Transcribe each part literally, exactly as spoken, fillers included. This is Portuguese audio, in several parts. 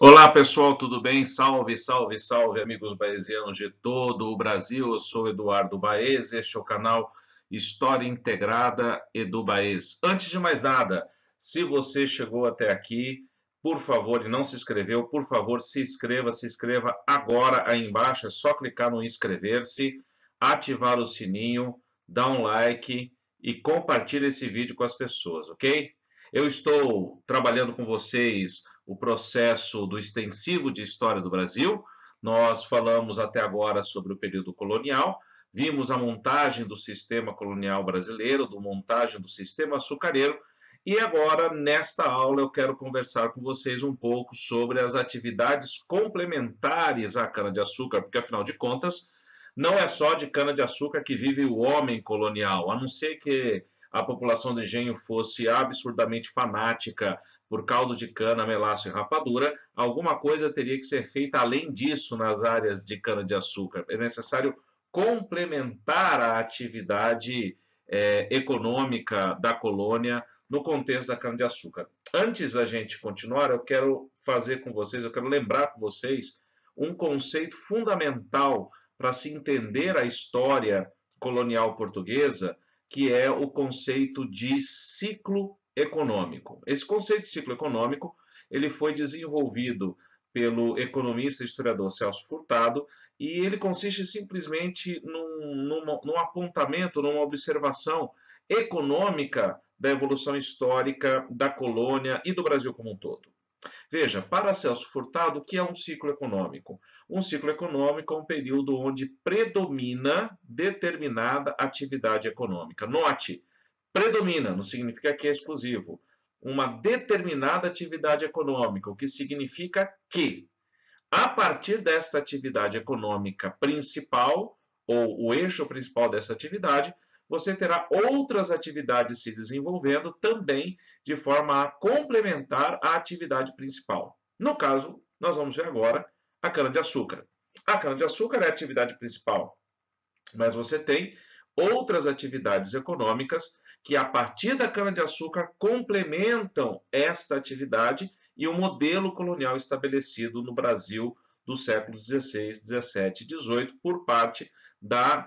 Olá pessoal, tudo bem? Salve, salve, salve, amigos baezianos de todo o Brasil. Eu sou Eduardo Baez, este é o canal História Integrada Edu Baez. Antes de mais nada, se você chegou até aqui, por favor, e não se inscreveu, por favor, se inscreva, se inscreva agora aí embaixo. É só clicar no inscrever-se, ativar o sininho, dar um like e compartilhar esse vídeo com as pessoas, ok? Eu estou trabalhando com vocês o processo do extensivo de História do Brasil. Nós falamos até agora sobre o período colonial, vimos a montagem do sistema colonial brasileiro, da montagem do sistema açucareiro, e agora, nesta aula, eu quero conversar com vocês um pouco sobre as atividades complementares à cana-de-açúcar, porque, afinal de contas, não é só de cana-de-açúcar que vive o homem colonial, a não ser que a população do engenho fosse absurdamente fanática por caldo de cana, melaço e rapadura, alguma coisa teria que ser feita além disso nas áreas de cana-de-açúcar. É necessário complementar a atividade é, econômica da colônia no contexto da cana-de-açúcar. Antes da gente continuar, eu quero fazer com vocês, eu quero lembrar com vocês um conceito fundamental para se entender a história colonial portuguesa, que é o conceito de ciclo econômico. Esse conceito de ciclo econômico ele foi desenvolvido pelo economista e historiador Celso Furtado, e ele consiste simplesmente num, num, num apontamento, numa observação econômica da evolução histórica da colônia e do Brasil como um todo. Veja, para Celso Furtado, o que é um ciclo econômico? Um ciclo econômico é um período onde predomina determinada atividade econômica. Note, predomina, não significa que é exclusivo. Uma determinada atividade econômica, o que significa que, a partir desta atividade econômica principal, ou o eixo principal dessa atividade, você terá outras atividades se desenvolvendo também de forma a complementar a atividade principal. No caso, nós vamos ver agora a cana-de-açúcar. A cana-de-açúcar é a atividade principal, mas você tem outras atividades econômicas que, a partir da cana-de-açúcar, complementam esta atividade e o modelo colonial estabelecido no Brasil dos séculos dezesseis, dezessete e dezoito por parte da,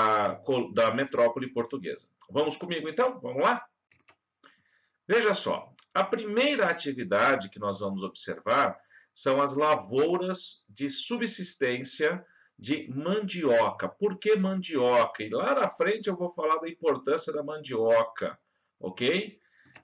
uh, da metrópole portuguesa. Vamos comigo então? Vamos lá? Veja só, a primeira atividade que nós vamos observar são as lavouras de subsistência de mandioca. Por que mandioca? E lá na frente eu vou falar da importância da mandioca, ok?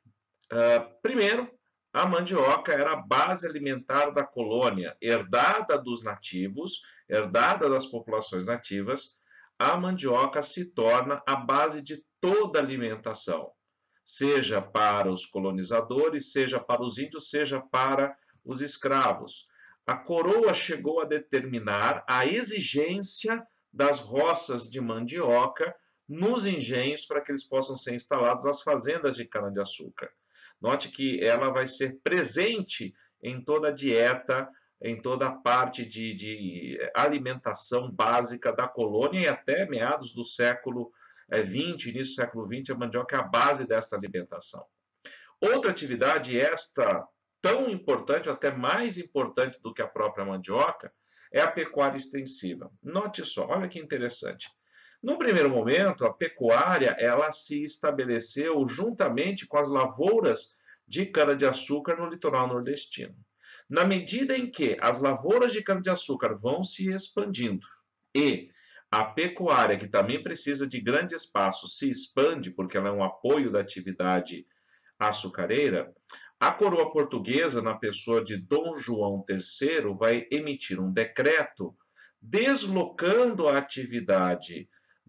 Uh, primeiro, a mandioca era a base alimentar da colônia, herdada dos nativos, herdada das populações nativas. A mandioca se torna a base de toda a alimentação, seja para os colonizadores, seja para os índios, seja para os escravos. A coroa chegou a determinar a exigência das roças de mandioca nos engenhos para que eles possam ser instalados nas fazendas de cana-de-açúcar. Note que ela vai ser presente em toda a dieta, em toda a parte de, de alimentação básica da colônia, e até meados do século vinte, início do século vinte, a mandioca é a base desta alimentação. Outra atividade, esta tão importante, ou até mais importante do que a própria mandioca, é a pecuária extensiva. Note só, olha que interessante. No primeiro momento, a pecuária ela se estabeleceu juntamente com as lavouras de cana-de-açúcar no litoral nordestino. Na medida em que as lavouras de cana-de-açúcar vão se expandindo e a pecuária, que também precisa de grande espaço, se expande, porque ela é um apoio da atividade açucareira, a coroa portuguesa, na pessoa de Dom João terceiro, vai emitir um decreto deslocando a atividade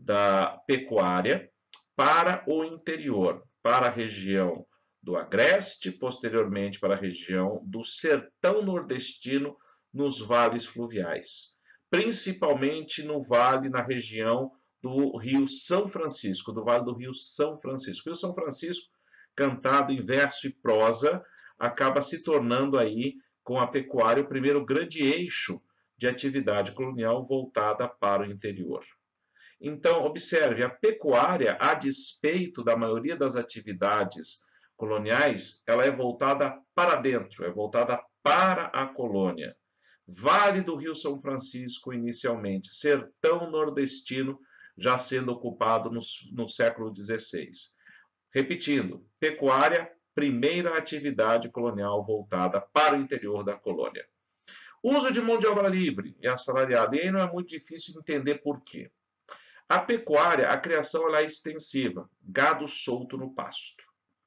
da pecuária para o interior, para a região do Agreste, posteriormente para a região do sertão nordestino, nos vales fluviais, principalmente no vale, na região do Rio São Francisco, do Vale do Rio São Francisco. O Rio São Francisco, cantado em verso e prosa, acaba se tornando aí, com a pecuária, o primeiro grande eixo de atividade colonial voltada para o interior. Então, observe, a pecuária, a despeito da maioria das atividades coloniais, ela é voltada para dentro, é voltada para a colônia. Vale do Rio São Francisco, inicialmente, sertão nordestino, já sendo ocupado no, no século dezesseis. Repetindo, pecuária, primeira atividade colonial voltada para o interior da colônia. Uso de mão de obra livre e assalariada. E aí não é muito difícil entender por quê. A pecuária, a criação ela é extensiva, gado solto no pasto.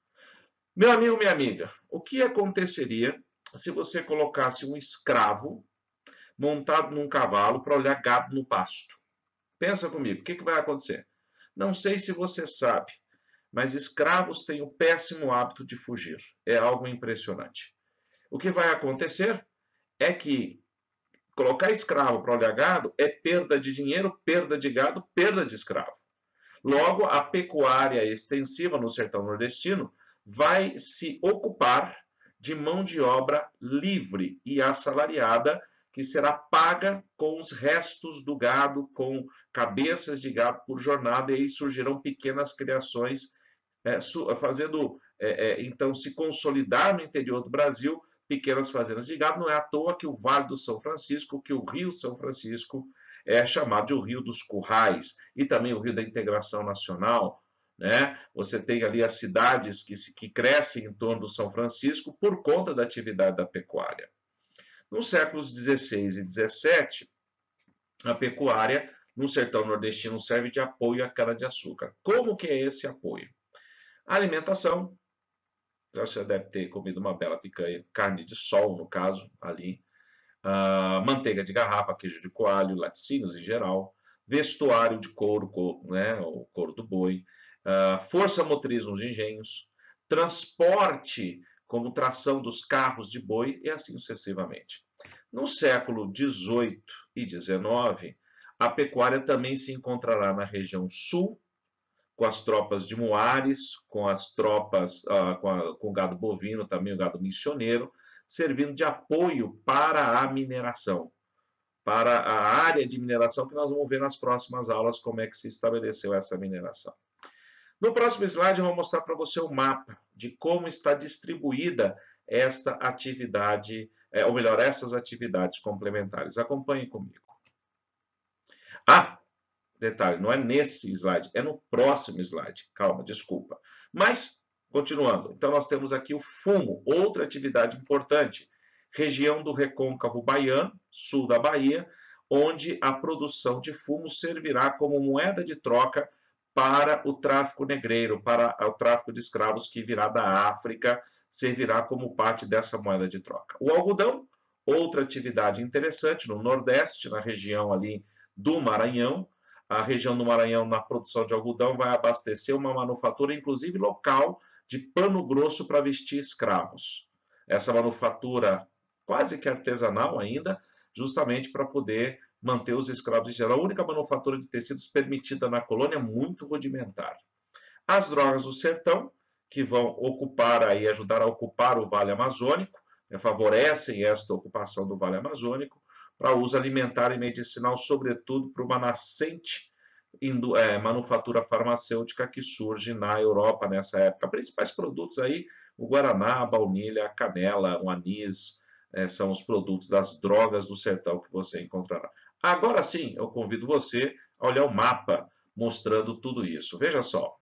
Meu amigo, minha amiga, o que aconteceria se você colocasse um escravo montado num cavalo para olhar gado no pasto? Pensa comigo, o que, que vai acontecer? Não sei se você sabe, mas escravos têm o péssimo hábito de fugir. É algo impressionante. O que vai acontecer é que colocar escravo para olhar gado é perda de dinheiro, perda de gado, perda de escravo. Logo, a pecuária extensiva no sertão nordestino vai se ocupar de mão de obra livre e assalariada, que será paga com os restos do gado, com cabeças de gado por jornada, e aí surgirão pequenas criações, é, fazendo, é, é, então, se consolidar no interior do Brasil, pequenas fazendas de gado. Não é à toa que o Vale do São Francisco, que o Rio São Francisco é chamado de o Rio dos Currais, e também o Rio da Integração Nacional, né? Você tem ali as cidades que, se, que crescem em torno do São Francisco por conta da atividade da pecuária. Nos séculos dezesseis e dezessete, a pecuária no sertão nordestino serve de apoio à cana-de-açúcar. Como que é esse apoio? A alimentação. Você deve ter comido uma bela picanha, carne de sol, no caso, ali. Uh, manteiga de garrafa, queijo de coalho, laticínios em geral. Vestuário de couro, couro né, o couro do boi. Uh, força motriz nos engenhos. Transporte, como tração dos carros de boi, e assim sucessivamente. No século dezoito e dezenove, a pecuária também se encontrará na região sul, com as tropas de Muares, com as tropas, uh, com, a, com o gado bovino, também o gado missioneiro, servindo de apoio para a mineração, para a área de mineração, que nós vamos ver nas próximas aulas como é que se estabeleceu essa mineração. No próximo slide eu vou mostrar para você o mapa de como está distribuída esta atividade, é, ou melhor, essas atividades complementares. Acompanhe comigo. Ah, detalhe, não é nesse slide, é no próximo slide. Calma, desculpa. Mas, continuando, então nós temos aqui o fumo, outra atividade importante. Região do Recôncavo Baiano, sul da Bahia, onde a produção de fumo servirá como moeda de troca para o tráfico negreiro, para o tráfico de escravos que virá da África, servirá como parte dessa moeda de troca. O algodão, outra atividade interessante, no Nordeste, na região ali do Maranhão. A região do Maranhão, na produção de algodão, vai abastecer uma manufatura, inclusive local, de pano grosso para vestir escravos. Essa manufatura quase que artesanal ainda, justamente para poder manter os escravos em geral. A única manufatura de tecidos permitida na colônia, muito rudimentar. As drogas do sertão, que vão ocupar aí, ajudar a ocupar o Vale Amazônico, né, favorecem esta ocupação do Vale Amazônico, para uso alimentar e medicinal, sobretudo para uma nascente é, manufatura farmacêutica que surge na Europa nessa época. Principais produtos aí, o guaraná, a baunilha, a canela, o anis, é, são os produtos das drogas do sertão que você encontrará. Agora sim, eu convido você a olhar o mapa mostrando tudo isso. Veja só.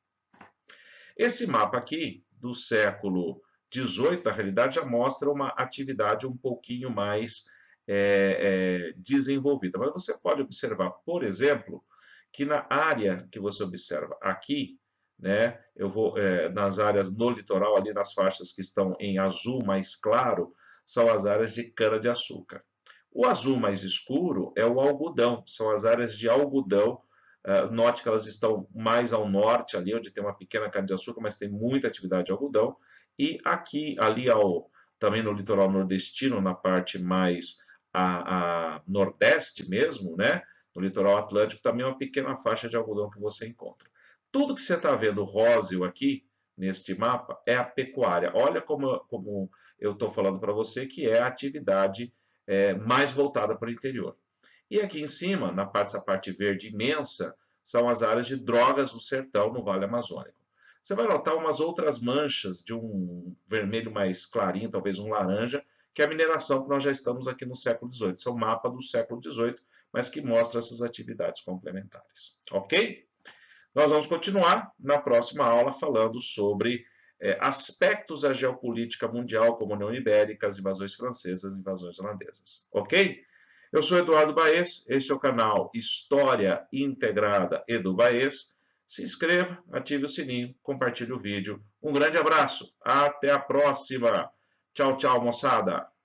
Esse mapa aqui, do século dezoito, na realidade, já mostra uma atividade um pouquinho mais é, é, desenvolvida. Mas você pode observar, por exemplo, que na área que você observa aqui, né, eu vou é, nas áreas no litoral, ali nas faixas que estão em azul mais claro, são as áreas de cana-de-açúcar. O azul mais escuro é o algodão, são as áreas de algodão. Uh, note que elas estão mais ao norte, ali onde tem uma pequena cana-de-açúcar, mas tem muita atividade de algodão. E aqui, ali ao, também no litoral nordestino, na parte mais a, a nordeste mesmo, né? No litoral atlântico, também é uma pequena faixa de algodão que você encontra. Tudo que você está vendo róseo aqui, neste mapa, é a pecuária. Olha como, como eu estou falando para você que é a atividade é, mais voltada para o interior. E aqui em cima, na parte, essa parte verde imensa, são as áreas de drogas do sertão no Vale Amazônico. você vai notar umas outras manchas de um vermelho mais clarinho, talvez um laranja, que é a mineração que nós já estamos aqui no século dezoito. Esse é o mapa do século dezoito, mas que mostra essas atividades complementares. Ok? Nós vamos continuar na próxima aula falando sobre é, aspectos da geopolítica mundial, como a União Ibérica, as invasões francesas e invasões holandesas. Ok? Eu sou Eduardo Baez, este é o canal História Integrada Edu Baez. Se inscreva, ative o sininho, compartilhe o vídeo. Um grande abraço, até a próxima. Tchau, tchau, moçada.